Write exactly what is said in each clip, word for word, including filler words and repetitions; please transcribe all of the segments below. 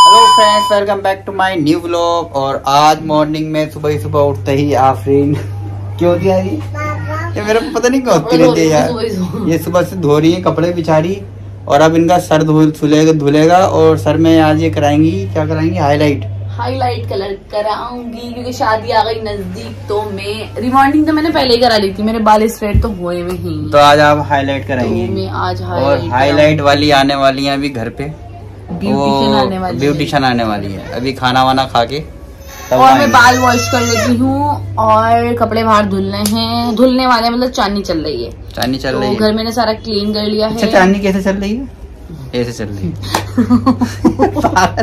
Hello friends, welcome back to my new vlog. और आज morning में सुबह ही सुबह उठते ही आफरीन क्यों दिया ये ये मेरे को पता नहीं क्यों होती रहती है यार। ये सुबह से धो रही है, कपड़े बिछा रही और अब इनका सर धुलेगा धुलेगा और सर में आज ये कराएंगी, क्या कराएंगी, हाईलाइट हाईलाइट कलर कराऊंगी क्योंकि शादी आ गई नजदीक। तो मैं रिमॉर्निंग तो मैंने पहले ही करा ली थी, मेरे बाल स्ट्रेट तो हुए में ही। तो आज आप हाईलाइट कराएंगे। तो मैं आज और हाईलाइट वाली आने वाली है अभी घर पे, ब्यूटिशियन आने वाली ब्यूटिशियन आने वाली है अभी खाना वाना खा के। और मैं बाल वॉश कर लेती हूँ और कपड़े बाहर धुलने हैं, धुलने वाले मतलब चांदनी चल रही है। चांदनी चल तो रही है, घर मैंने सारा क्लीन कर लिया है। चांदनी कैसे चल रही है? ऐसे चल रही है।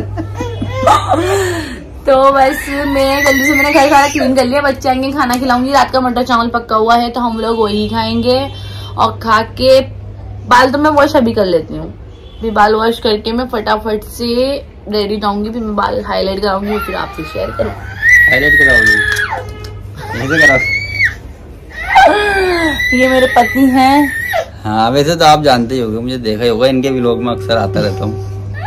तो बस मैं जल्दी से मैंने घर सारा क्लीन कर लिया, बच्चे आएंगे खाना खिलाऊंगी। रात का मटर चावल पक्का हुआ है तो हम लोग वही खाएंगे। और खा के बाल तो मैं वॉश अभी कर लेती हूँ, फिर बाल वॉश करके मैं फटाफट से रेडी जाऊंगी, फिर मैं बाल हाईलाइट कराऊंगी, फिर आपसे शेयर करूँ। हाईलाइट कराओगी? ये मेरे पति हैं। हाँ वैसे तो आप जानते ही होंगे, मुझे देखा ही होगा, इनके व्लॉग में अक्सर आता रहता हूँ।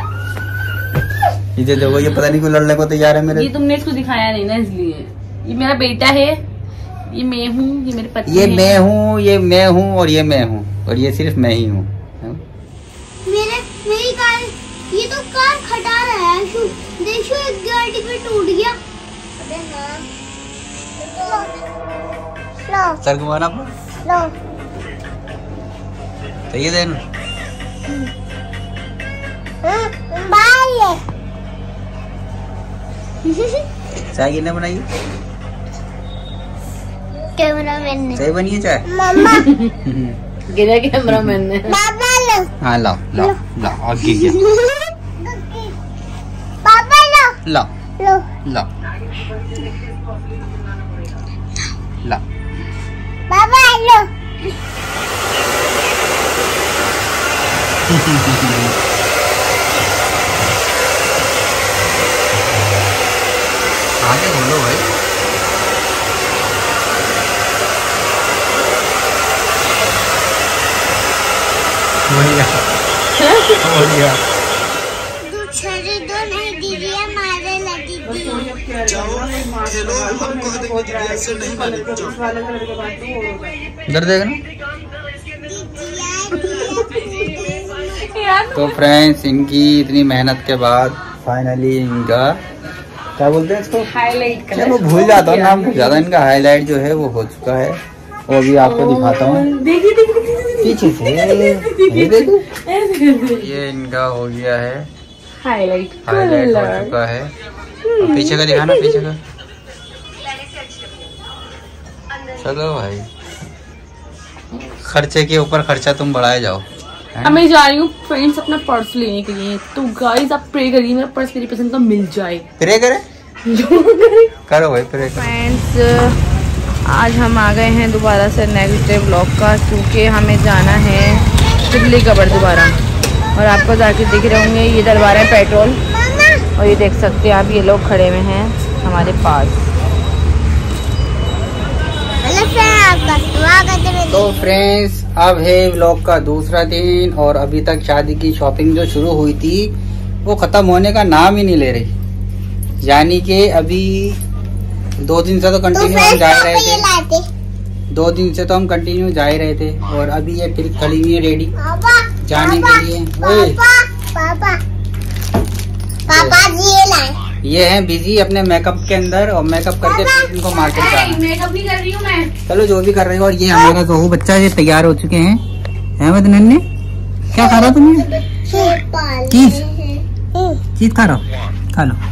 ये देखो, ये पता नहीं क्यों लड़ने को तैयार है मेरे। ये तुमने इसको दिखाया नहीं ना इसलिए। ये मेरा बेटा है, ये मैं हूँ, ये मेरे पति ये मैं हूँ, ये मैं हूँ और ये मैं हूँ और ये सिर्फ मैं ही हूँ। मेरे मेरी कार, ये तो कार खटा रहा है। देखो एक गाड़ी पे टूट गया। अबे हाँ, लो सर घुमाना लो तो ये देन बाल चाय किसने बनाई? कैमरामैन ने। चाय बनी है चाय? मम्मा गिरा कैमरामैन ने। पापा लो। हाँ लाओ लाओ लाओ और गिर गया। पापा लो लाओ लो लाओ लाओ पापा लो। आगे बोलो भाई। बढ़िया बढ़िया। दूसरे दो नहीं दीजिए, मारे लगी थी। इधर देखना। तो फ्रेंड्स, इनकी इतनी मेहनत के बाद फाइनली इनका क्या बोलते हैं इसको, हाईलाइट क्या वो भूल जाता हूँ नाम, ज्यादा इनका हाईलाइट जो है वो हो चुका है। वो भी आपको दिखाता हूँ पीछे से, ये देखो ये इनका हो गया है हाईलाइट हाईलाइट हो चुका है। और पीछे का दिखाना, पीछे का। चलो भाई, खर्चे के ऊपर खर्चा तुम बढ़ाए जाओ। अब मैं जा रही हूँ फ्रेंड्स अपना पर्स लेने के लिए। तो गाइस आप प्रे करिए मेरा पर्स मेरी पसंद का मिल जाए। प्रे करे करो भाई, प्रे करो। फ्रेंड्स आज हम आ गए हैं दोबारा से नेक्स्ट डे ब्लॉग का, क्योंकि हमें जाना है दिल्ली कबर दोबारा। और आपको जाके दिख रहे होंगे ये डलवा रहे हैं पेट्रोल, और ये देख सकते हैं आप, ये लोग खड़े हुए हैं हमारे पास। तो फ्रेंड्स अब है व्लॉग का दूसरा दिन और अभी तक शादी की शॉपिंग जो शुरू हुई थी वो खत्म होने का नाम ही नहीं ले रही। यानी कि अभी दो दिन से तो कंटिन्यू हम जा रहे थे, दो दिन से तो हम कंटिन्यू जा ही रहे थे और अभी ये फिर खड़ी हुई है रेडी जाने के लिए। पापा पापा जी ये लाए। ये है बिजी अपने मेकअप के अंदर और मेकअप करके फिर इनको मार्केट जाना। मेकअप नहीं कर रही हूँ मैं। चलो जो भी कर रहे हो। और ये हमारा जोहू बच्चा ये तैयार हो चुके हैं। हैं वदनन ने क्या खा रहा तुमने? चीज चीज खा रहा, खा लो।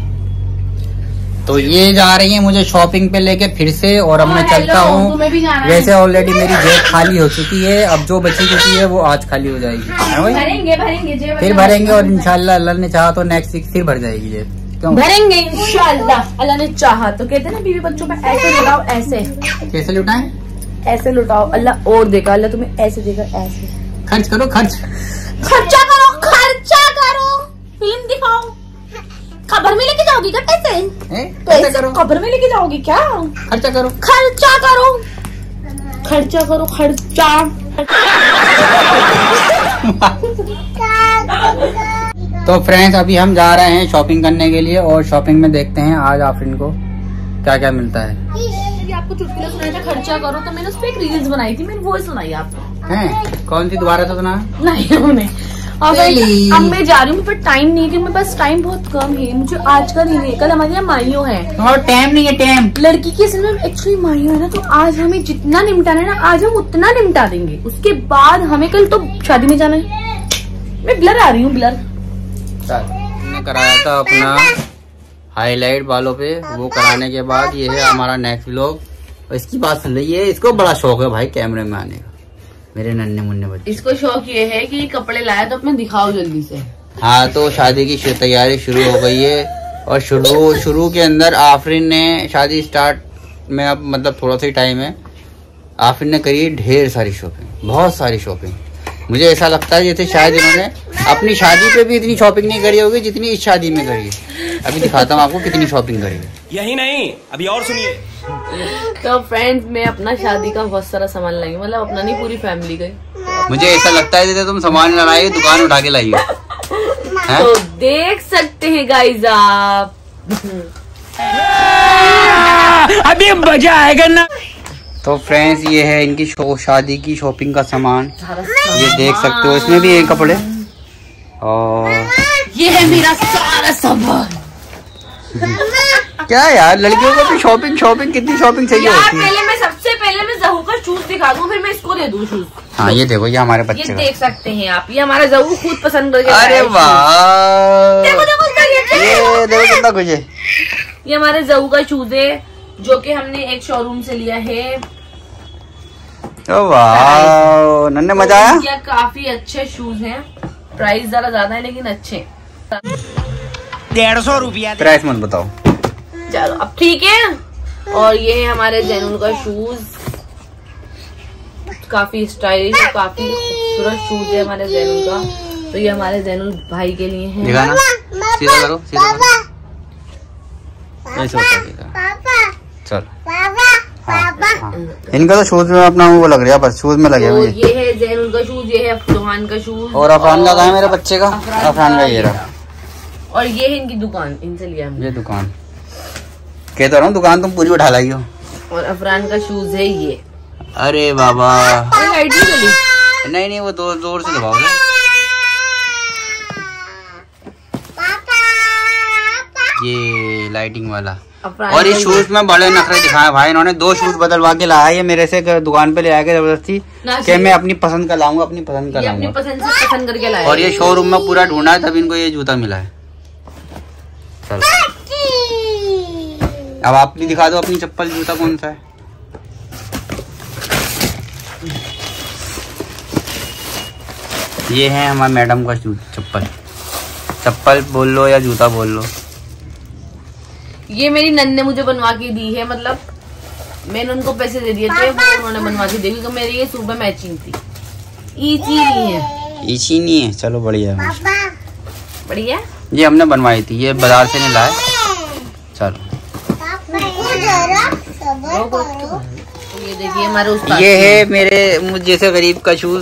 तो ये जा रही है मुझे शॉपिंग पे लेके फिर से, और अब मैं चलता हूँ। वैसे ऑलरेडी मेरी जेब खाली हो चुकी है, अब जो बची कुची है वो आज खाली हो जाएगी। भरेंगे भरेंगे फिर भरेंगे और इंशाल्लाह अल्लाह ने चाहा तो नेक्स्ट वीक फिर भर जाएगी जेब। भरेंगे इंशाल्लाह, अल्लाह ने चाहा तो। कहते हैं ना बीवी बच्चों में ऐसे लुटाओ, ऐसे कैसे लुटाएं? ऐसे लुटाओ, अल्लाह और देगा, अल्लाह तुम्हें ऐसे देगा, ऐसे। खर्च करो, खर्च खर्चा करो, खर्चा करो, फिल्म दिखाओ, खबर में लेके जाओगी क्या पैसे? पैसे करो, खबर में लेके जाओगी क्या? खर्चा करो, खर्चा करो, खर्चा करो, खर्चा। तो फ्रेंड्स अभी हम जा रहे हैं शॉपिंग करने के लिए और शॉपिंग में देखते हैं आज आफरीन को क्या क्या मिलता है। आपको चुटकुला सुनाया था खर्चा करो, तो मैंने उस पर एक रील्स बनाई थी, मैंने वो सुनाई आपको। हैं कौन सी दोबारा तो सुना? नहीं नहीं। और अब मैं जा रही हूँ, पर टाइम नहीं है कि मेरे पास टाइम बहुत कम है, मुझे आज का नहीं है, कल हमारे यहाँ माइयो है और टाइम नहीं है। टाइम लड़की के असल में एक्चुअली माइयो है ना, तो आज हमें जितना निपटाना है ना आज हम उतना निपटा देंगे, उसके बाद हमें कल तो शादी में जाना है। मैं ब्लर आ रही हूँ, ब्लर हमने कराया था अपना हाईलाइट बालों पे, वो कराने के बाद ये है हमारा नेक्स्ट व्लॉग। और इसकी बात सुन रही है, इसको बड़ा शौक है भाई कैमरे में आने का, मेरे नन्हे मुन्ने बच्चे। इसको शौक ये है कि कपड़े लाया तो अपने दिखाओ जल्दी से। हाँ तो शादी की तैयारी शुरू हो गई है और शुरू शुरू के अंदर आफरीन ने शादी स्टार्ट में अब मतलब थोड़ा सा ही टाइम है, आफरीन ने करी ढेर सारी शॉपिंग, बहुत सारी शॉपिंग। मुझे ऐसा लगता है जैसे शायद इन्होंने अपनी शादी पे भी इतनी शॉपिंग नहीं करी होगी जितनी इस शादी में करी है। अभी दिखाता हूँ आपको कितनी शॉपिंग करी है। यही नहीं अभी और सुनिए। तो फ्रेंड्स मैं अपना शादी का बहुत सारा सामान लाएंगे, मतलब अपना नहीं पूरी फैमिली का। मुझे ऐसा लगता है जैसे तुम सामान न लाई दुकान उठा के लाई हो। तो देख सकते हैं गाइस आप। अभी मजा आएगा ना। तो फ्रेंड्स ये है इनकी शादी की शॉपिंग का सामान, ये देख सकते हो, इसमें भी है कपड़े और ये है मेरा सारा सामान। क्या यार लड़कियों को भी शॉपिंग शॉपिंग कितनी शॉपिंग चाहिए यार होती है। पहले मैं सबसे पहले मैं जहू का शूज दिखा दूं, फिर मैं इसको दे दूं शूज। हाँ ये देखो ये हमारे ये बच्चे देख सकते हैं आप, ये हमारा जहू खुद पसंद करके। अरे वाह देखो देखो ये देखो कितना कुछ है। ये हमारे जहू का शूज है जो कि हमने एक शोरूम से लिया है। वाह नन्हे मजा आया। ये काफी अच्छे शूज हैं, प्राइस जरा ज्यादा है लेकिन अच्छे। डेढ़ सौ रुपया। प्राइस मत बताओ। चलो अब ठीक है। और ये है हमारे जैनुल का शूज, काफी स्टाइलिश, काफी खूबसूरत शूज है हमारे जैनुल का। तो ये हमारे जैनुल भाई के लिए है। दिखाना सीधा करो सीधा करो ऐसे होता है। चल हाँ। इनका तो शूज में अपना वो लग रहा है, बस शूज में लगे हुए। तो ये है जैनुल का शूज, ये है अफरान का शूज और अफरान का कहाँ है मेरे बच्चे का? अफरान का ये रहा। और ये है इनकी दुकान, इनसे लिया हमने। ये दुकान कहता रहा हूँ, दुकान तुम पूरी उठा लाई हो। और अफरान का शूज है ये। अरे बाबा लाइट नहीं चली। नहीं नहीं वो जोर जोर से दबाओ। ये लाइटिंग वाला। और ये शूज में बड़े नखरे दिखाए भाई इन्होंने, दो शूज बदलवा के लाया ये मेरे से दुकान पे ले आके जबरदस्ती कि मैं अपनी पसंद का लाऊंगा, अपनी पसंद का ये अपनी लाऊंगा। पसंद से पसंद करके लाया। और ये शोरूम में पूरा ढूंढा है तब इनको ये जूता मिला है। चलो अब आप भी दिखा दो अपनी चप्पल, जूता कौन सा है? ये है हमारे मैडम का चप्पल, चप्पल बोल लो या जूता बोल लो। ये मेरी नन्ने मुझे बनवा के दी है, मतलब मैंने उनको पैसे दे दिए थे, वो उन्होंने बनवा के दी, क्योंकि मेरी ये सुबह मैचिंग थी। ईची नहीं है, ईची नहीं है। चलो बढ़िया बढ़िया। ये हमने बनवाई थी, ये बाजार से नहीं लाए। चलो तो ये देखिए हमारे उस्ताद, ये है मेरे मुझ जैसे गरीब का शूज।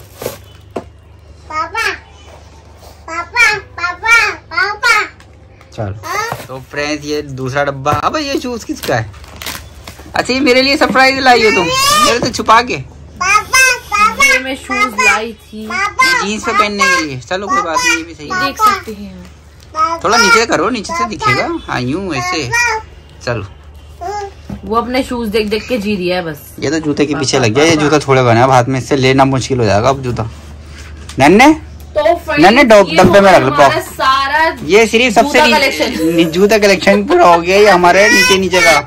चलो तो फ्रेंड्स ये दूसरा डब्बा। अब ये शूज किसका है? अच्छा ये मेरे लिए सरप्राइज लाई हो तुम, मेरे तो छुपा के। ये मैं शूज लाई थी जीन्स पे पहनने के लिए। चलो कोई बात नहीं, ये भी सही है। देख सकते हैं। थोड़ा नीचे करो, नीचे से दिखेगा। हाँ यूं ऐसे। चलो वो अपने शूज देख देख के जी रही है बस। ये तो जूते के पीछे लग गया, ये जूता थोड़े बने अब हाथ में, इससे लेना मुश्किल हो जाएगा अब जूता। नन्हे तो नन्हे डब्बे में रख लो। सारा ये सिर्फ सबसे नी- जूता कलेक्शन पूरा हो गया, ये हमारे नीचे नीचे का।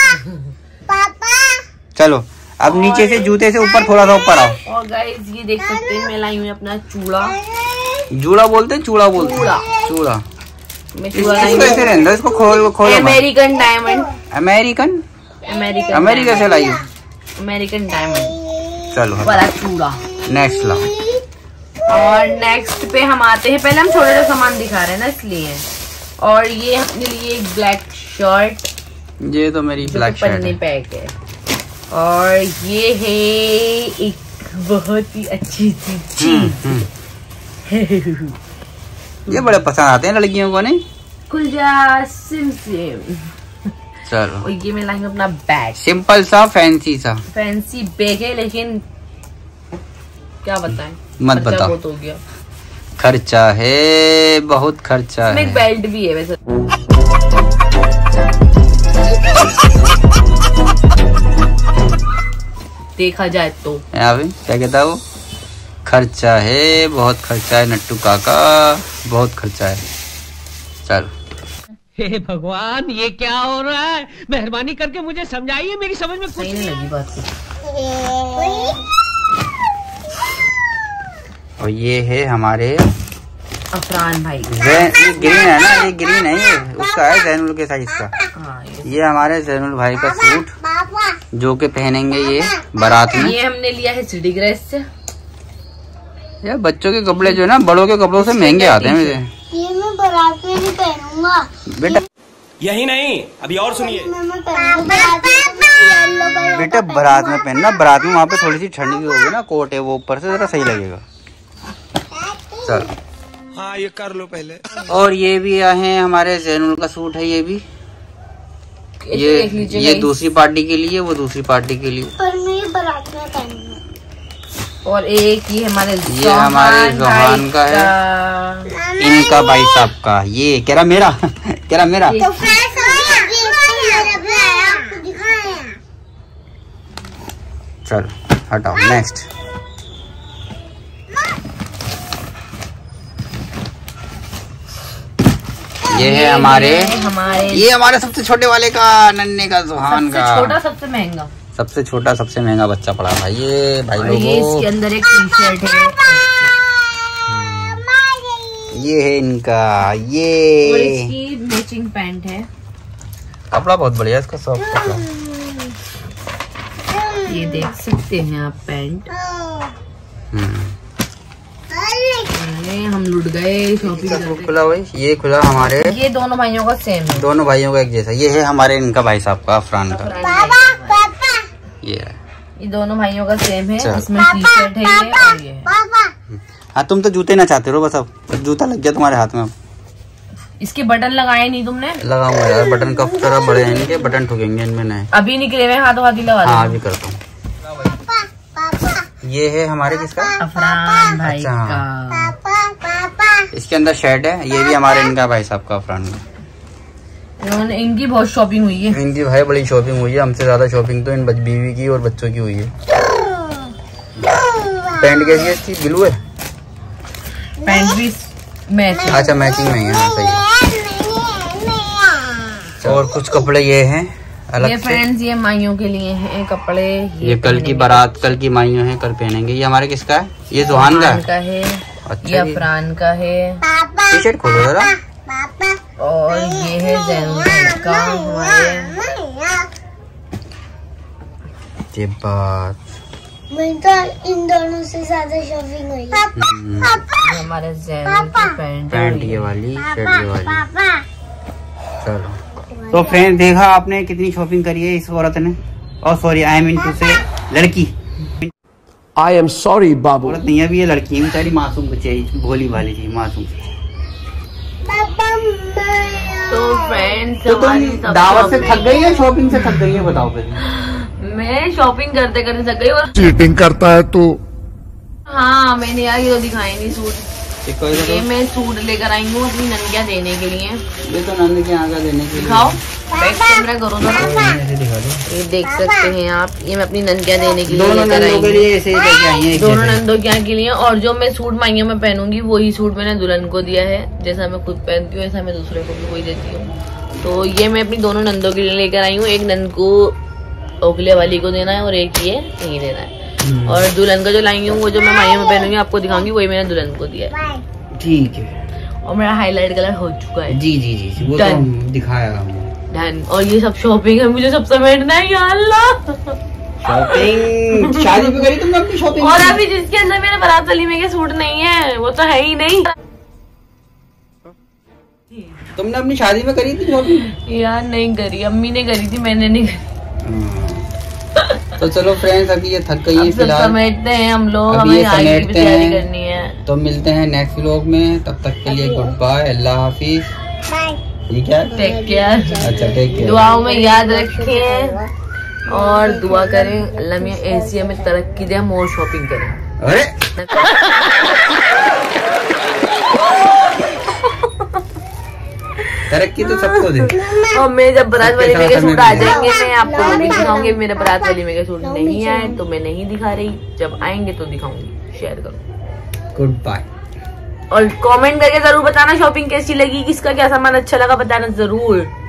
चलो अब नीचे से जूते से ऊपर थोड़ा सा ऊपर आओ। और गाइस ये देख सकते हैं मैं लाई हूँ अपना चूड़ा। जूड़ा बोलते हैं चूड़ा बोलते हैं चूड़ा। मैं इस- चूड़ा लाई इसको ऐसे रहने दो, इसको खोलो खोलो। American diamond. American American America से लाई हो। अमेरिकन डायमंड चलो वाला चूड़ा। नेक्स्ट लाओ। और नेक्स्ट पे हम आते हैं, पहले हम छोटे छोटे सामान दिखा रहे हैं ना इसलिए। और ये अपने लिए एक ब्लैक शर्ट, ये तो मेरी ब्लैक शर्ट पन्नी है। पैक है। और ये है एक बहुत ही अच्छी सी चीज। ये बड़े पसंद आते हैं लड़कियों को, नहीं? खुल जा सिम सिम। चलो, और ये मैं लाएंगे अपना बैग, सिंपल सा फैंसी सा फैंसी बैग है, लेकिन क्या बताएं, मत खर्चा बताओ। बहुत हो गया, खर्चा है, बहुत खर्चा इसमें है। एक बेल्ट भी है वैसे। देखा जाए तो यहाँ पे क्या कहता है वो, खर्चा है, बहुत खर्चा है नट्टू काका, बहुत खर्चा है। चलो, हे भगवान, ये क्या हो रहा है? मेहरबानी करके मुझे समझाइए, मेरी समझ में कुछ सही नहीं लगी बात कुछ। और ये है हमारे अफरान भाई, ये ग्रीन है ना, ये ग्रीन है, ये उसका है जैनुल के साइज का। हाँ, ये, ये हमारे जैनुल भाई का सूट जो के पहनेंगे ये बारात में। ये हमने लिया है सिटी ग्रेस से। यार बच्चों के कपड़े जो है ना बड़ों के कपड़ों से महंगे आते हैं मुझे। ये मैं बारात में नहीं पहनूंगा बेटा यही नहीं, अभी और सुनिए। मैं मैं पहनूंगा बारात में, येलो कलर बेटा बारात में पहनना, बारात में वहाँ पे थोड़ी सी ठंडी होगी ना, कोट है वो ऊपर से, जरा सही लगेगा। चलो, हाँ ये कर लो पहले। और ये भी है हमारे जैनुल का सूट है, ये भी ये देख लीजिए ये guys। दूसरी पार्टी के लिए, वो दूसरी पार्टी के लिए। पर मैं ये बारात में पहनूंगा। और एक ये हमारे ये हमारे जोहान का है, इनका भाई साहब का। ये कह रहा मेरा कह रहा मेरा। तो फ्रेंड्स आपको दिखाया। चलो हटाओ, नेक्स्ट। ये है हमारे हमारे ये हमारे सबसे छोटे वाले का, नन्हे का, जोहान सबसे का। छोटा सबसे महंगा, सबसे छोटा सबसे महंगा बच्चा पड़ा भाई ये भाई और ये लोगों। इसके अंदर एक टी शर्ट है, ये है इनका, और ये इसकी मैचिंग पैंट है। कपड़ा बहुत बढ़िया इसका, सॉफ्ट कपड़ा। ये देख सकते हैं आप पैंट। हम्म। ये हम लुट गए शॉपिंग इसका सूट करते। खुला भाई, ये खुला हमारे ये दोनों भाइयों का सेम है, दोनों भाइयों का एक जैसा। ये है हमारे इनका भाई साहब का, अफरान का। ये है। ये दोनों भाइयों का सेम है, चल। इसमें टी शर्ट है ये और ये है। हाँ तुम तो जूते ना चाहते हो बस, अब अब जूता लग गया तुम्हारे हाथ में। अब इसके बटन लगाए नहीं तुमने? लगाऊंगा यार, बटन कब तरह बड़े हैं इनके, बटन ठुकेंगे इनमें नए। अभी निकले हुए हाथों हाथी लगा हाँ दो। अभी करता हूँ। ये है हमारे किसका, अफरान भाई अच्छा, हाँ। का। इसके अंदर शर्ट है, ये भी हमारे इनका भाई साहब का, अफरान का। इन्होंने इनकी बहुत शॉपिंग हुई है। इनकी भाई बड़ी शॉपिंग हुई है, हमसे ज्यादा शॉपिंग तो इन बीवी की और बच्चों की हुई है। पैंट कैसी है इसकी, ब्लू है? पैंट भी मैच है। अच्छा मैचिंग में ही है, हाँ, सही है। और कुछ कपड़े ये हैं अलग ये से। फ्रेंड्स ये माइयों के लिए हैं कपड़े। ये, ये कल की बारात, कल की माइयों हैं, कल पहनेंगे। ये हमारे किसका है, ये जोहान का का है, अच्छा, ये अफरान का है। टी शर्ट खोलो जरा। और ये है जैनुल का हमारे। ये बात मैं तो इन दोनों से ज्यादा शॉपिंग हुई। ये हमारे जैनुल की पैंट है। पैंट ये वाली, शर्ट ये वाली। चलो तो फ्रेंड देखा आपने कितनी शॉपिंग करी है इस औरत ने, और सॉरी आई मीन टू से लड़की। I am sorry, बाबू। औरत नहीं है अभी, ये लड़की है बेचारी, मासूम बच्ची है, भोली भाली थी, मासूम। तो फ्रेंड्स तो तुम दावत से थक गई है, शॉपिंग से थक गई है, बताओ फिर। मैं शॉपिंग करते करते थक गई। और चीटिंग करता है तू। हाँ मैंने यार ये तो दिखाए नहीं सूट। ये कोई तो- ये मैं सूट लेकर आई हूँ अपनी नंदिया देने के लिए। ये तो नंद के यहाँ का देने के लिए। दिखाओ बैक कैमरा करो तो। ऐसे दिखा दो। ये देख सकते हैं आप, ये मैं अपनी नंदिया देने के लिए दोनों लेकर आई नंदों के हूँ। लिए ऐसे ही लेके आई हैं, एक दोनों जैसे। नंदों क्या के लिए, और जो मैं सूट माइयों में पहनूंगी वही सूट मैंने दुल्हन को दिया है। जैसा मैं खुद पहनती हूँ वैसा मैं दूसरे को भी वही देती हूँ। तो ये मैं अपनी दोनों नंदों के लिए लेकर आई हूँ। एक नंद को ओखले वाली को देना है और एक ये नहीं देना है। और दुल्हन का जो लाई हूँ वो जो मैं माइयों में पहनूंगी आपको दिखाऊंगी, वही मैंने दुल्हन को दिया है। ठीक है। और मेरा हाईलाइट कलर हो चुका है। जी जी जी वो तो Done. हम दिखाया हमने। डन। और ये सब शॉपिंग है, मुझे सब समेटना है या अल्लाह। शॉपिंग शादी पे करी तुमने अपनी शॉपिंग? और अभी जिसके अंदर मेरे बारात वलीमे के सूट नहीं है वो तो है ही नहीं। तुमने अपनी शादी में करी थी शॉपिंग? यार नहीं करी, अम्मी ने करी थी, मैंने नहीं करी। तो चलो फ्रेंड्स अभी ये थक गई है अब सब फिलहाल। समेटते हैं हम लोग, अभी हमें ये आगे की भी समेटते तैयारी हैं। करनी है। तो मिलते हैं नेक्स्ट व्लॉग में, तब तक के लिए गुड बाय, अल्लाह हाफिज। ठीक है, टेक केयर। अच्छा टेक केयर। दुआओं में याद रखें और दुआ करें अल्लाह मियां एशिया में तरक्की दे, हम और शॉपिंग करें। अरे तरक्की तो सबको दे। और मैं जब बारात वाली में के सूट आ जाएंगे मैं आपको वो भी दिखाऊंगी। मेरे बारात वाली में के सूट नहीं आए तो मैं नहीं दिखा रही, जब आएंगे तो दिखाऊंगी। शेयर करो। Good bye. और कमेंट करके जरूर बताना शॉपिंग कैसी लगी, किसका क्या सामान अच्छा लगा बताना जरूर।